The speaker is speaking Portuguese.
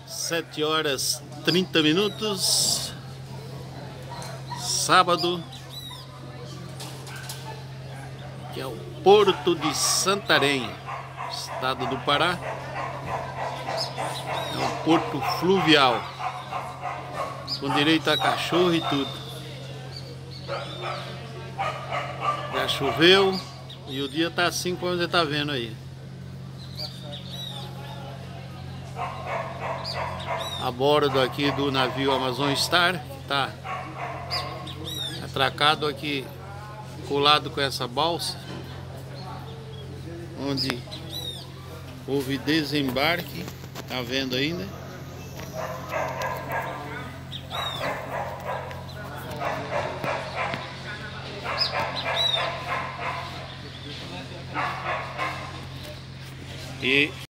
7h30, sábado, que é o Porto de Santarém, estado do Pará. É um porto fluvial, com direito a cachorro e tudo. Já choveu e o dia tá assim como você tá vendo aí. A bordo aqui do navio Amazon Star, que tá atracado aqui, colado com essa balsa, onde houve desembarque, tá vendo ainda? E